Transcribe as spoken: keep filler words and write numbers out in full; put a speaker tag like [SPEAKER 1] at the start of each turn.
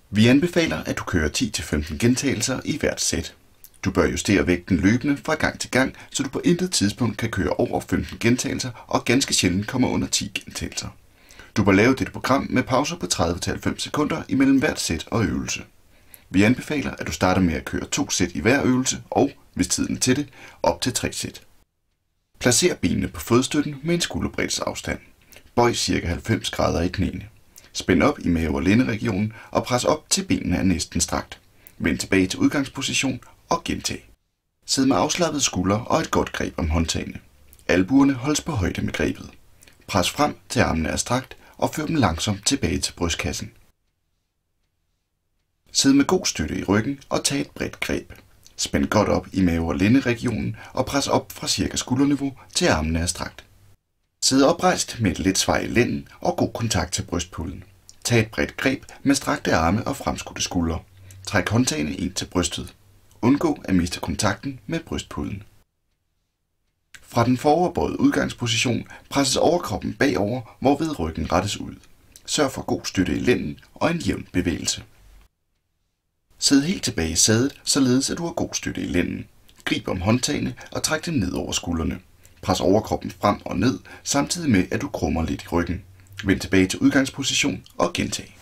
[SPEAKER 1] Vi anbefaler, at du kører ti til femten gentagelser i hvert sæt. Du bør justere vægten løbende fra gang til gang, så du på intet tidspunkt kan køre over femten gentagelser og ganske sjældent kommer under ti gentagelser. Du bør lave dette program med pauser på tredive til halvfems sekunder imellem hvert sæt og øvelse. Vi anbefaler, at du starter med at køre to sæt i hver øvelse og, hvis tiden er til det, op til tre sæt. Placer benene på fodstøtten med en skulderbreddsafstand. Bøj ca. halvfems grader i knæene. Spænd op i mave- og lænderegionen og pres op til benene er næsten strakt. Vend tilbage til udgangsposition og gentag. Sid med afslappede skuldre og et godt greb om håndtagene. Albuerne holdes på højde med grebet. Pres frem til armene er strakt og før dem langsomt tilbage til brystkassen. Sid med god støtte i ryggen og tag et bredt greb. Spænd godt op i mave- og lænderegionen og pres op fra cirka skulderniveau til armene er strakt. Sid oprejst med et let svej i lænden og god kontakt til brystpulden. Tag et bredt greb med strakte arme og fremskudte skuldre. Træk håndtagene ind til brystet. Undgå at miste kontakten med brystpulden. Fra den foroverbøjede udgangsposition presses overkroppen bagover, hvorved ryggen rettes ud. Sørg for god støtte i lænden og en jævn bevægelse. Sid helt tilbage i sædet, således at du har god støtte i lænden. Grib om håndtagene og træk dem ned over skuldrene. Pres overkroppen frem og ned, samtidig med at du krummer lidt i ryggen. Vend tilbage til udgangsposition og gentag.